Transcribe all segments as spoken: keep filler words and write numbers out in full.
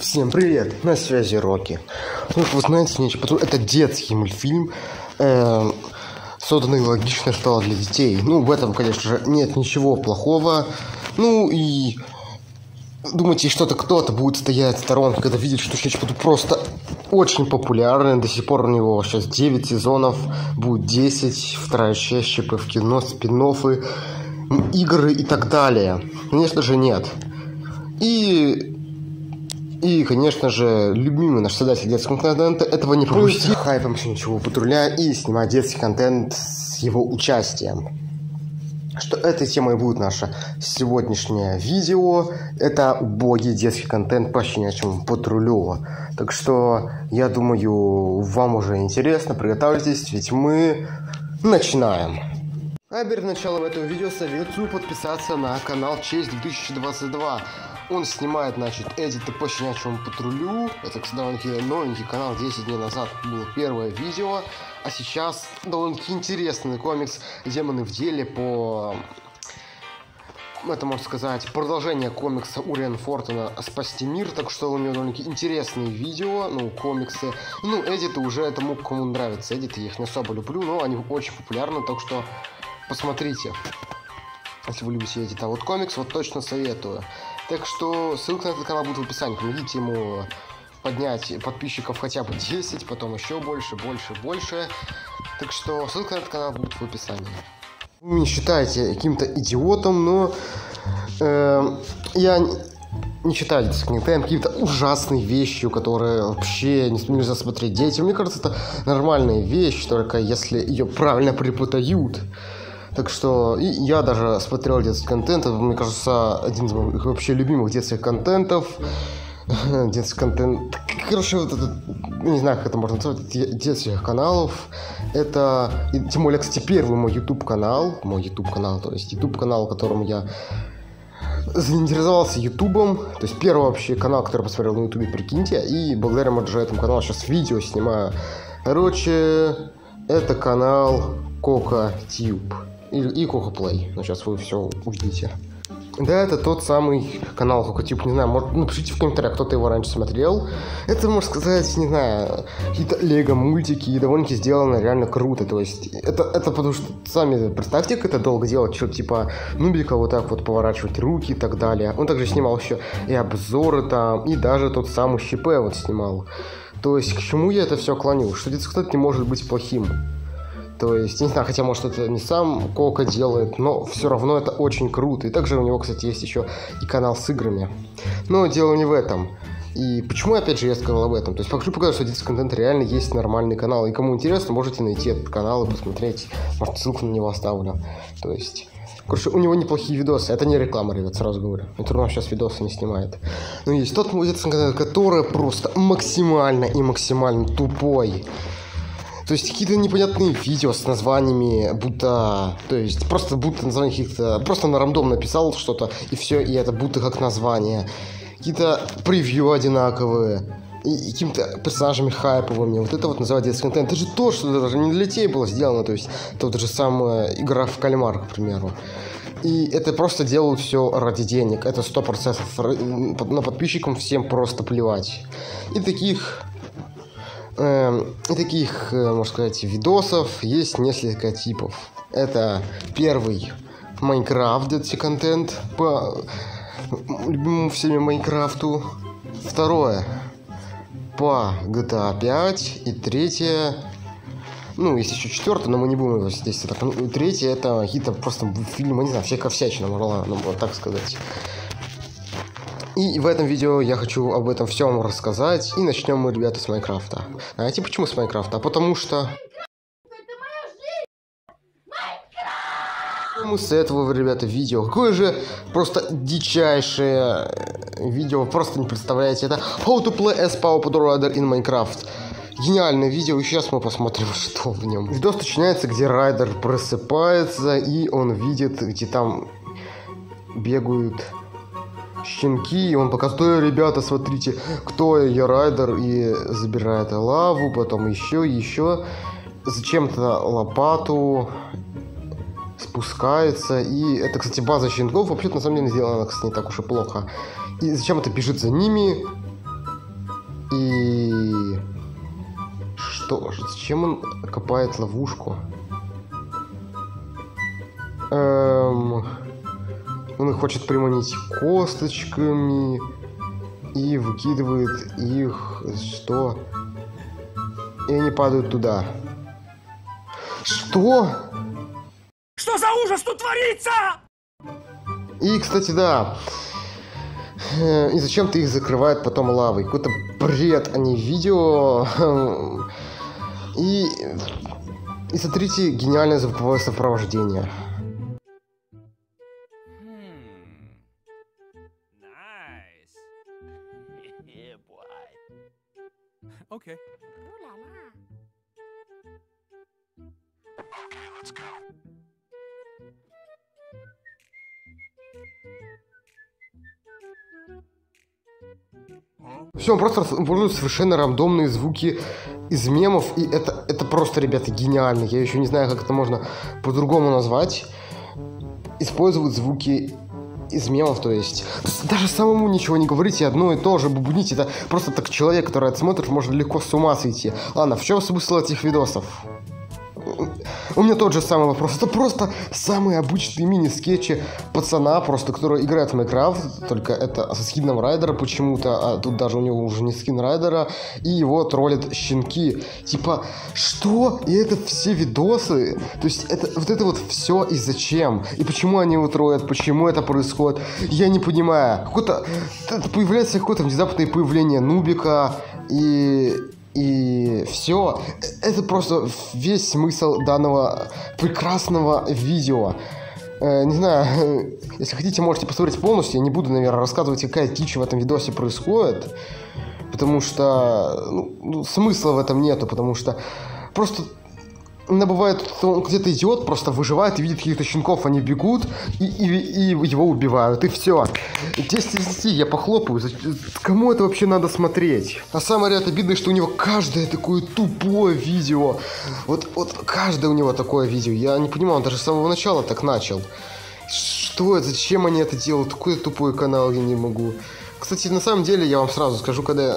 Всем привет, на связи Рокки. Ну, вы знаете, Щенячий патруль — это детский мультфильм, э, созданный логично, что для детей. Ну, в этом, конечно же, нет ничего плохого. Ну и думаете, что-то кто-то будет стоять в сторонке, когда видит, что Щенячий патруль просто очень популярный. До сих пор у него сейчас девять сезонов, будет десять, вторая часть, ЧП в кино, спин-оффы, игры и так далее. Конечно же, нет. И... И, конечно же, любимый наш создатель детского контента этого не пропустит. Хайпом Щенячьего патруля и снимать детский контент с его участием. Что этой темой будет наше сегодняшнее видео. Это убогий детский контент по Щенячьему патрулю. Так что, я думаю, вам уже интересно, приготовьтесь, ведь мы начинаем. А перед началом этого видео советую подписаться на канал Честь две тысячи двадцать два. Он снимает, значит, эдиты по Щенячьему патрулю. Это, кстати, довольно-таки новенький канал. десять дней назад было первое видео. А сейчас довольно-таки интересный комикс «Демоны в деле» по... Это, можно сказать, продолжение комикса Уриана Фортона «Спасти мир». Так что у него довольно-таки интересные видео, ну, комиксы. Ну, эдиты уже этому кому нравится. Эдиты я их не особо люблю, но они очень популярны, так что посмотрите. Если вы любите эдит. А вот комикс, вот точно советую. Так что ссылка на этот канал будет в описании. Помогите ему поднять подписчиков хотя бы десять, потом еще больше, больше, больше. Так что ссылка на этот канал будет в описании. Вы не считаете каким-то идиотом, но э, я не считаю детский контент какими-то ужасной вещью, которые вообще нельзя смотреть детям. Мне кажется, это нормальная вещь, только если ее правильно преподают. Так что и я даже смотрел детский контент. Это, мне кажется, один из моих вообще любимых детских контентов. Детский контент. Короче, вот это, не знаю, как это можно назвать, детских каналов. Это, и, тем более, кстати, первый мой YouTube канал. Мой YouTube канал, то есть YouTube канал, которым я заинтересовался ютубом. То есть первый вообще канал, который я посмотрел на ютубе, прикиньте. И благодаря же этому каналу сейчас видео снимаю. Короче, это канал CocoTube. И Coco Play. Но сейчас вы все увидите. Да, это тот самый канал CocoTube. Не знаю, может, напишите в комментариях, кто-то его раньше смотрел. Это, можно сказать, не знаю, какие-то лего-мультики. И довольно-таки сделано реально круто. То есть, это, это потому что, сами представьте, как это долго делать. Что типа Нубика вот так вот поворачивать руки и так далее. Он также снимал еще и обзоры там. И даже тот самый ЧП вот снимал. То есть, к чему я это все клоню? Что детский контент не может быть плохим. То есть, не знаю, хотя, может, это не сам Кока делает, но все равно это очень круто. И также у него, кстати, есть еще и канал с играми. Но дело не в этом. И почему, опять же, я сказал об этом? То есть, хочу показать, что детский контент реально есть нормальный канал. И кому интересно, можете найти этот канал и посмотреть. Может, ссылку на него оставлю. То есть, короче, у него неплохие видосы. Это не реклама, ребят, сразу говорю. Это он сейчас видосы не снимает. Но есть тот детский контент, который просто максимально и максимально тупой. То есть какие-то непонятные видео с названиями, будто, то есть просто будто название каких-то, просто на рандом написал что-то, и все, и это будто как название. Какие-то превью одинаковые, и какими-то персонажами хайповыми. Вот это вот называют детский контент. Это же то, что даже не для детей было сделано, то есть это вот же самая игра в кальмар, к примеру. И это просто делают все ради денег. Это сто процентов. На подписчикам всем просто плевать. И таких... И таких, можно сказать, видосов есть несколько типов. Это первый Майнкрафт, детский контент по любимому всеми Майнкрафту. Второе по джи ти эй пять. И третье, ну, есть еще четвертое, но мы не будем его здесь. Ну, третье это какие-то просто фильмы, не знаю, всякая всячина, можно так сказать. И в этом видео я хочу об этом всем рассказать. И начнем мы, ребята, с Майнкрафта. Знаете, почему с Майнкрафта? А потому что... Почему с этого, ребята, видео? Какое же просто дичайшее видео. Вы просто не представляете. Это How to play as Power Patrol Rider in Minecraft. Гениальное видео, и сейчас мы посмотрим, что в нем. Видос начинается, где Райдер просыпается, и он видит, где там бегают... щенки, и он показывает: ребята, смотрите, кто я, Райдер, и забирает лаву, потом еще, еще, зачем-то лопату, спускается, и это, кстати, база щенков, вообще-то, на самом деле, сделана, кстати, не так уж и плохо, и зачем-то бежит за ними, И... Что? Зачем он копает ловушку? Эм... Он их хочет приманить косточками и выкидывает их... Что? И они падают туда. Что? Что за ужас тут творится? И, кстати, да. И зачем ты их закрывает потом лавой? Какой-то бред, а не видео. И... И смотрите, гениальное звуковое сопровождение. Okay. Все, он просто использует совершенно рандомные звуки из мемов, и это, это просто, ребята, гениально. Я еще не знаю, как это можно по-другому назвать. Использовать звуки из мемов, то есть даже самому ничего не говорите, одно и то же бубнить. Это просто так человек, который это смотрит, может легко с ума сойти. Ладно, в чем смысл этих видосов? У меня тот же самый вопрос. Это просто самые обычные мини-скетчи пацана, просто, который играет в Майнкрафт, только это со скином Райдера почему-то, а тут даже у него уже не скин Райдера, и его троллят щенки. Типа, что? И это все видосы? То есть, это, вот это вот все и зачем? И почему они его троллят? Почему это происходит? Я не понимаю. Какое-то... Появляется какое-то внезапное появление Нубика, и... И все. Это просто весь смысл данного прекрасного видео. Э, не знаю, если хотите, можете посмотреть полностью. Я не буду, наверное, рассказывать, какая дичь в этом видосе происходит. Потому что ну, ну, смысла в этом нету. Потому что просто... Иногда бывает, что он где-то идет, просто выживает и видит каких-то щенков, они бегут и, и, и его убивают, и все. десять из десяти, я похлопаю. Кому это вообще надо смотреть? А самое ряд обидное, что у него каждое такое тупое видео. Вот, вот каждое у него такое видео. Я не понимаю, он даже с самого начала так начал. Что это? Зачем они это делают? Такой тупой канал, я не могу. Кстати, на самом деле, я вам сразу скажу, когда...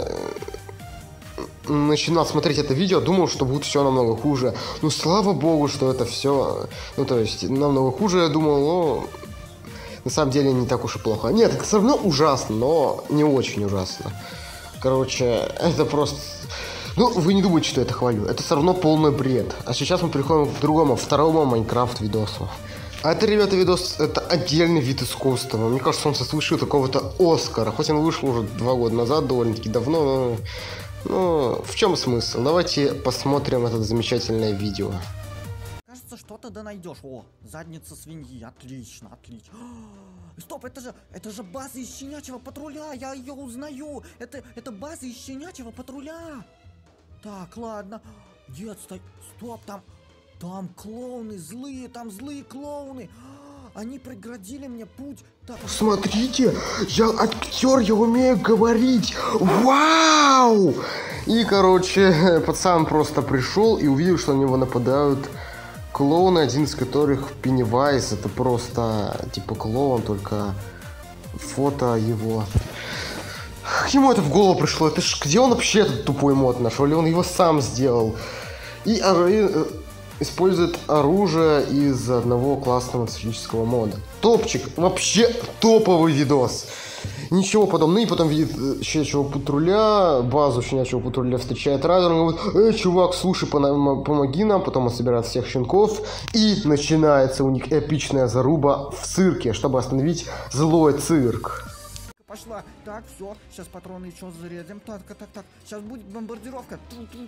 начинал смотреть это видео, думал, что будет все намного хуже. Ну, слава богу, что это все... Ну, то есть, намного хуже, я думал, но... На самом деле, не так уж и плохо. Нет, это все равно ужасно, но не очень ужасно. Короче, это просто... Ну, вы не думайте, что я это хвалю. Это все равно полный бред. А сейчас мы переходим к другому, второму Майнкрафт видосу. А это, ребята, видос, это отдельный вид искусства. Мне кажется, он заслужил какого-то Оскара. Хоть он вышел уже два года назад, довольно-таки давно, но... Ну, в чем смысл? Давайте посмотрим это замечательное видео. Кажется, что-то да найдешь. О, задница свиньи. Отлично, отлично. Стоп, это же, это же база из щенячьего патруля. Я ее узнаю. Это, это база из щенячьего патруля. Так, ладно. Нет, стой. Стоп, там, там клоуны злые, там злые клоуны. Они преградили мне путь. Так, смотрите, я актер, я умею говорить. Вау! И, короче, пацан просто пришел и увидел, что на него нападают клоуны, один из которых Пеннивайз. Это просто типа клоун, только фото его. Как ему это в голову пришло? Это ж где он вообще этот тупой мод нашел? Или он его сам сделал? И... использует оружие из одного классного стратегического мода. Топчик. Вообще топовый видос. Ничего подобного. Ну и потом видит щенячьего патруля, базу щенячьего патруля встречает Райдер. Он говорит: эй, чувак, слушай, помоги нам. Потом он собирает всех щенков. И начинается у них эпичная заруба в цирке, чтобы остановить злой цирк. Пошла. Так, все. Сейчас патроны еще зарядим. Так, так, так, так. Сейчас будет бомбардировка.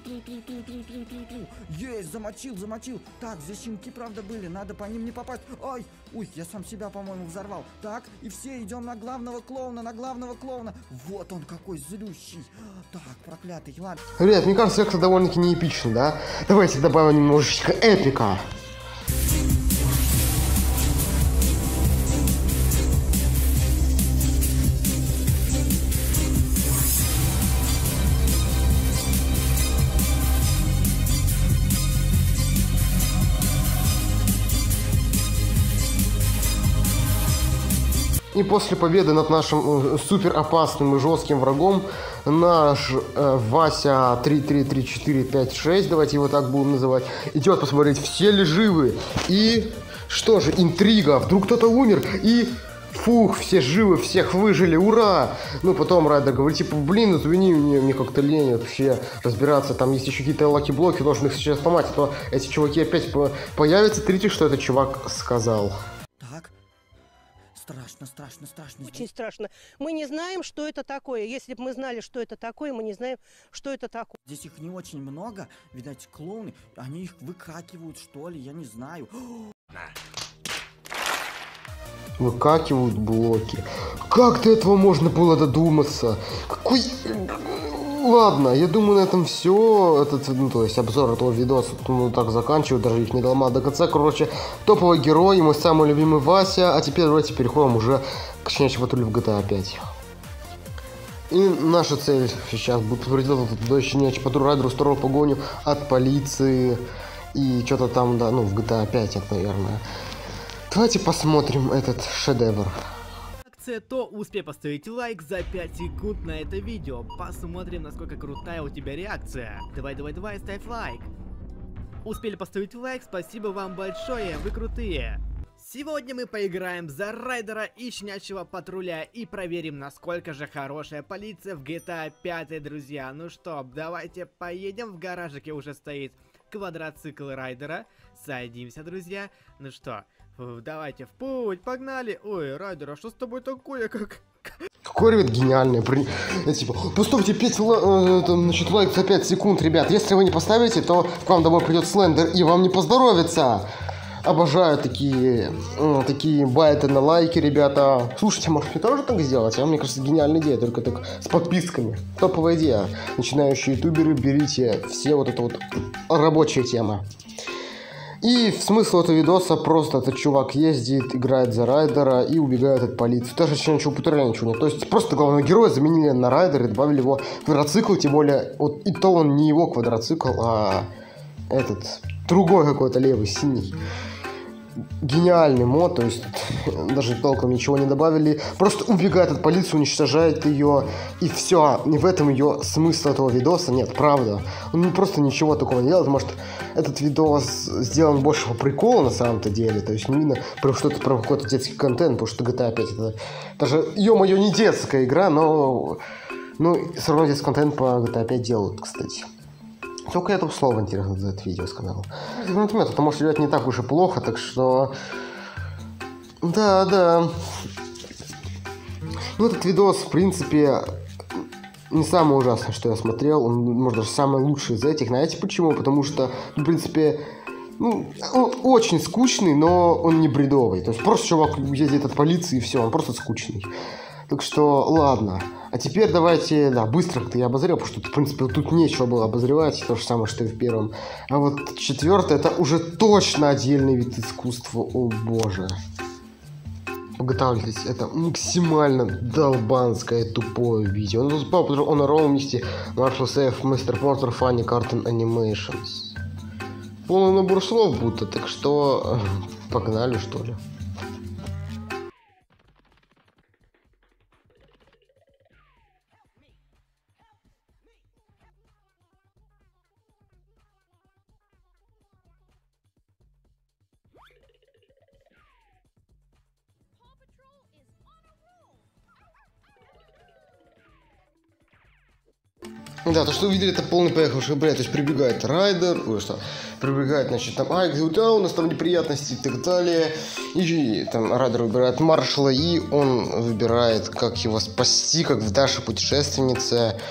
Есть, замочил, замочил. Так, здесь щенки, правда, были. Надо по ним не попасть. Ай, ой, я сам себя, по-моему, взорвал. Так, и все идем на главного клоуна, на главного клоуна. Вот он какой злющий. Так, проклятый, ладно. Ребят, мне кажется, это довольно-таки не эпично, да? Давайте добавим немножечко эпика. И после победы над нашим э, супер опасным и жестким врагом наш э, Вася три три три четыре пять шесть, давайте его так будем называть, идет посмотреть, все ли живы. И что же, интрига, вдруг кто-то умер, и фух, все живы, всех выжили, ура! Ну, потом Райдер говорит, типа, блин, извини, мне, мне как-то лень вообще разбираться, там есть еще какие-то лаки-блоки, должен их сейчас сломать, а то эти чуваки опять по появятся, третье, что этот чувак сказал. Так. Страшно, страшно, страшно. Очень страшно. Мы не знаем, что это такое. Если бы мы знали, что это такое, мы не знаем, что это такое. Здесь их не очень много. Видать, клоуны, они их выкакивают, что ли, я не знаю. Выкакивают блоки. Как до этого можно было додуматься? Какой... Ладно, я думаю, на этом все. Этот, ну, то есть обзор этого видоса, ну, так заканчиваю, даже их не доломал до конца. Короче, топовый герой, мой самый любимый Вася. А теперь давайте переходим уже к щенячьей патрулю в джи ти эй пять. И наша цель сейчас будет предотвратить до щенячий патруль Райдер устроил погоню от полиции. И что-то там, да, ну, в джи ти эй пять это, наверное. Давайте посмотрим этот шедевр. То успей поставить лайк за пять секунд на это видео. Посмотрим, насколько крутая у тебя реакция. Давай, давай, давай, ставь лайк. Успели поставить лайк, спасибо вам большое, вы крутые. Сегодня мы поиграем за Райдера и щенячьего патруля и проверим, насколько же хорошая полиция в джи ти эй пять, друзья. Ну что, давайте поедем, в гаражике уже стоит квадроцикл Райдера. Садимся, друзья. Ну что, давайте в путь, погнали. Ой, Райдер, а что с тобой такое, как... Какой, ребят, гениальный. При... Типа, поставьте пять ла... значит, лайк за пять секунд, ребят. Если вы не поставите, то к вам домой придет Слендер и вам не поздоровится. Обожаю такие, ну, такие байты на лайки, ребята. Слушайте, может мне тоже так сделать? А мне кажется, гениальная идея, только так с подписками. Топовая идея. Начинающие ютуберы, берите все вот это вот рабочая тема. И смысл этого видоса просто: этот чувак ездит, играет за Райдера и убегает от полиции. Даже еще ничего путали, ничего нет. То есть просто главного героя заменили на Райдера и добавили его в квадроцикл, тем более, вот и то он не его квадроцикл, а этот другой какой-то левый, синий. Гениальный мод, то есть даже толком ничего не добавили. Просто убегает от полиции, уничтожает ее, и все. И в этом ее смысл этого видоса. Нет, правда. Он просто ничего такого не делает. Может, этот видос сделан больше по приколу на самом-то деле. То есть не видно про что-то, про какой-то детский контент, потому что джи ти эй пять это даже, ё-моё, не детская игра, но ну, все равно детский контент по джи ти эй пять делают, кстати. Только я там слово интересно за это видео сказал. Это может делать не так уж и плохо, так что... Да, да. Ну, этот видос, в принципе, не самый ужасный, что я смотрел. Он, может, даже самый лучший из этих. Знаете почему? Потому что, в принципе, ну, он очень скучный, но он не бредовый. То есть просто чувак ездит от полиции и все, он просто скучный. Так что, ладно. А теперь давайте, да, быстро как-то я обозрел, потому что, в принципе, тут нечего было обозревать, то же самое, что и в первом. А вот четвертое, это уже точно отдельный вид искусства, о боже. Подготавливайтесь, это максимально долбанское тупое видео. Он запал on a roll вместе Marshall Safe, мистер Porter, Funny Cartoon Animations. Полный набор слов будто, так что погнали, что ли. Да, то, что вы видели, это полный поехавший бред. То есть прибегает Райдер, ой, что, прибегает, значит, там, ай, говорит, а, у нас там неприятности и так далее. И там Райдер выбирает маршала, и он выбирает, как его спасти, как в Даше путешественнице.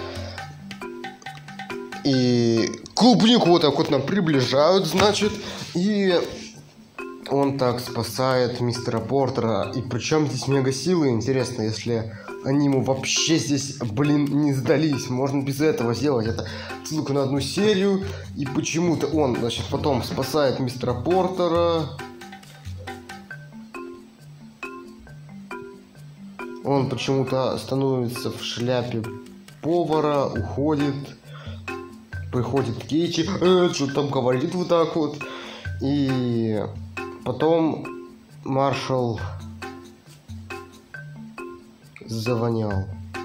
И клубнику вот так вот нам приближают, значит, и он так спасает мистера Портера. И причем здесь мега-силы, интересно, если... Они ему вообще здесь, блин, не сдались. Можно без этого сделать. Это ссылка на одну серию. И почему-то он, значит, потом спасает мистера Портера. Он почему-то становится в шляпе повара, уходит. Приходит Кейти. Э, что там говорит вот так вот. И потом маршал... завонял.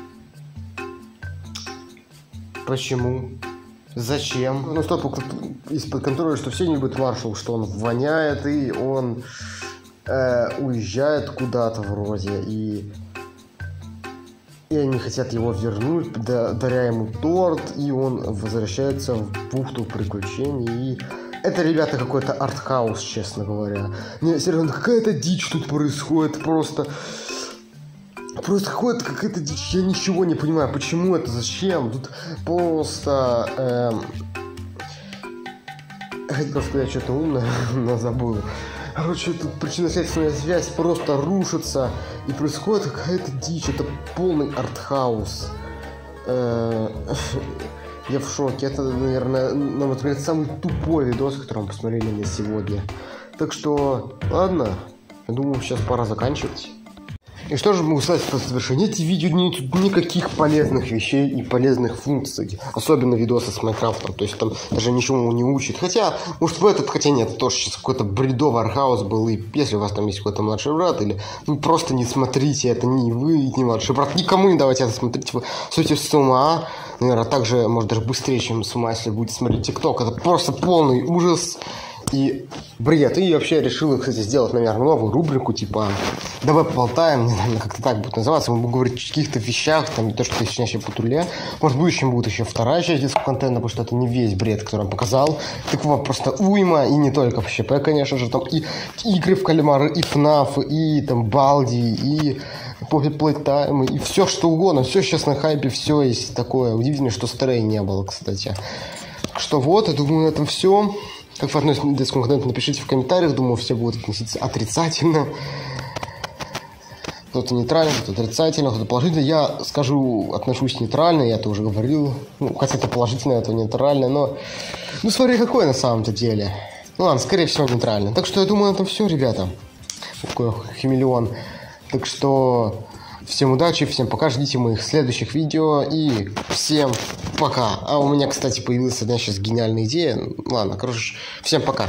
Почему? Зачем? Ну, стоп, из-под контроля, что все не любят маршал, что он воняет, и он э, уезжает куда-то вроде, и, и они хотят его вернуть, даря ему торт, и он возвращается в бухту приключений, и это, ребята, какой-то артхаус, честно говоря. Не, серьезно, какая-то дичь тут происходит, просто... Просто какая-то какая-то дичь, я ничего не понимаю, почему это, зачем, тут просто... Эм... Хотел сказать что-то умное, но забыл. Короче, тут причинно-следственная связь просто рушится, и происходит какая-то дичь, это полный артхаус. Э... Я в шоке, это, наверное, на мой взгляд, самый тупой видос, который мы посмотрели на сегодня. Так что, ладно, я думаю, сейчас пора заканчивать. И что же могу сказать по завершению? Эти видео не несут никаких полезных вещей и полезных функций. Особенно видосы с Майнкрафтом. То есть там даже ничего не учат. Хотя, может в этот, хотя нет, тоже сейчас какой-то бредовый архаус был. И если у вас там есть какой-то младший брат, или вы просто не смотрите, это не вы, не младший брат. Никому не давайте это смотреть. Вы сойдете с ума. Наверное, также, может, даже быстрее, чем с ума, если будете смотреть ТикТок. Это просто полный ужас. И бред. И вообще решил, кстати, сделать, наверное, новую рубрику, типа «Давай поболтаем», не знаю, как-то так будет называться. Мы будем говорить о каких-то вещах, там, не то, что «Щенячья патруле». Может, в будущем будет еще вторая часть детского контента, потому что это не весь бред, который он показал. Такого просто уйма, и не только в ЩП, конечно же. Там и игры в кальмары, и ФНАФ, и там Балди, и Poppy Playtime, и все что угодно. Все сейчас на хайпе, все есть такое. Удивительно, что Стрей не было, кстати. Что вот, я думаю, на этом все. Как вы относитесь к детскому контенту, напишите в комментариях. Думаю, все будут относиться отрицательно. Кто-то нейтрально, кто-то отрицательно, кто-то положительно. Я скажу, отношусь нейтрально, я это уже говорил. Ну, хотя это положительно, это нейтрально, но... Ну, смотри, какое на самом-то деле. Ну ладно, скорее всего, нейтрально. Так что я думаю, на этом все, ребята. Такой хамелеон. Так что... Всем удачи, всем пока, ждите моих следующих видео и всем пока. А у меня, кстати, появилась одна сейчас гениальная идея. Ладно, короче, всем пока.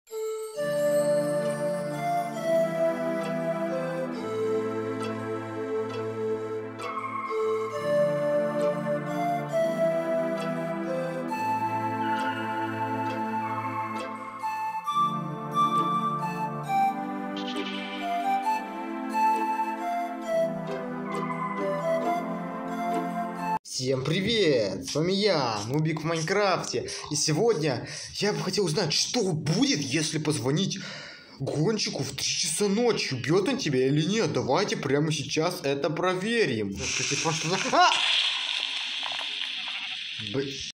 Всем привет! С вами я, Нубик в Майнкрафте. И сегодня я бы хотел узнать, что будет, если позвонить гонщику в три часа ночи. Убьет он тебя или нет? Давайте прямо сейчас это проверим.